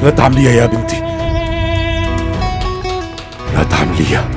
لا تعمليها يا بنتي، لا تعمليها.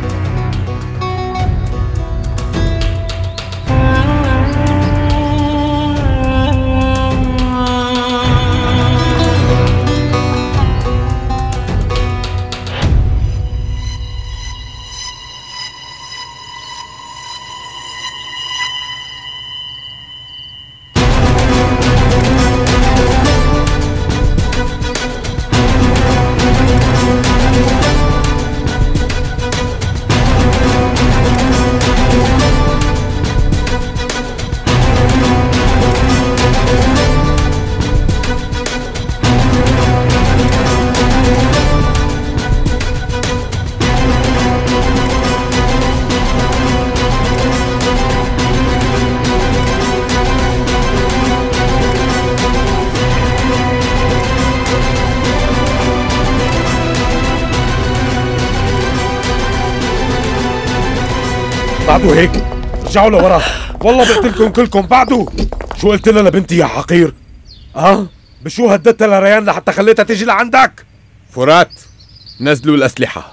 بعده هيك رجعوا لورا، والله بقتلكم كلكم. بعده شو قلت لها لبنتي يا حقير؟ بشو هددتها لريان لحتى خليتها تيجي لعندك؟ فرات، نزلوا الأسلحة.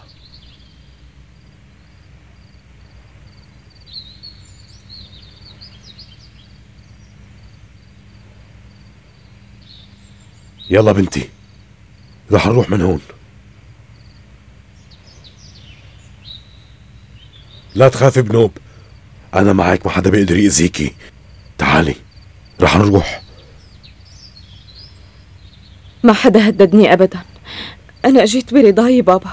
يلا بنتي، رح نروح من هون. لا تخافي بنوب، أنا معك، ما حدا بيقدر يأذيكي. تعالي رح نروح. ما حدا هددني أبدا، أنا أجيت برضاي بابا.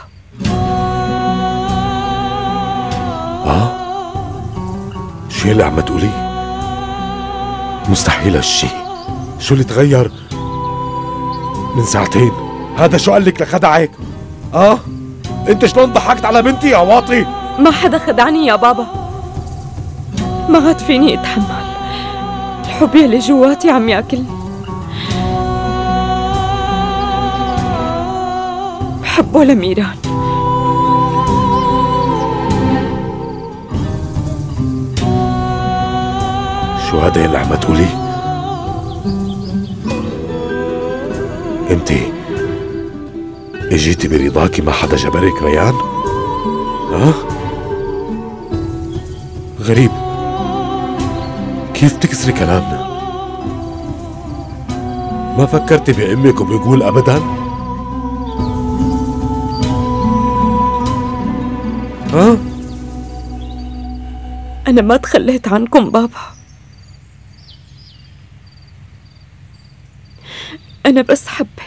شو اللي عم تقولي؟ مستحيل هالشي. شو اللي تغير من ساعتين؟ هذا شو قال لك لخدعك؟ انت شلون ضحكت على بنتي يا واطي؟ ما حدا خدعني يا بابا، ما عاد فيني اتحمل. الحب يلي جواتي عم ياكلني. بحبه لميران. شو هذا اللي عم تقوليه؟ انت اجيتي برضاكي، ما حدا جبرك ريان؟ غريب، كيف تكسري كلامنا؟ ما فكرتي بأمك وبيقول أبدا؟ أنا ما تخليت عنكم بابا، أنا بس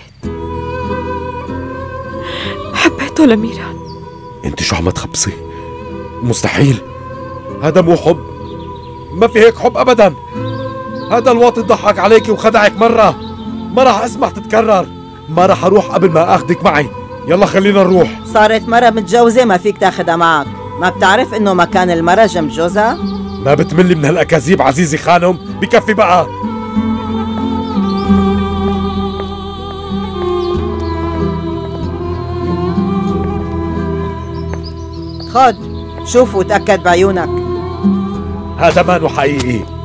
حبيته لميران. انت شو عم تخبصي؟ مستحيل، هذا مو حب، ما في هيك حب ابدا. هذا الواطي ضحك عليكي وخدعك مرة، ما راح اسمح تتكرر. ما راح اروح قبل ما اخذك معي. يلا خلينا نروح. صارت مرة متجوزة ما فيك تاخدها معك. ما بتعرف انه مكان المرة جنب جوزها؟ ما بتملي من هالاكاذيب عزيزي خانم، بكفي بقى. خد شوف وتأكد بعيونك. هذا مانو حقيقي.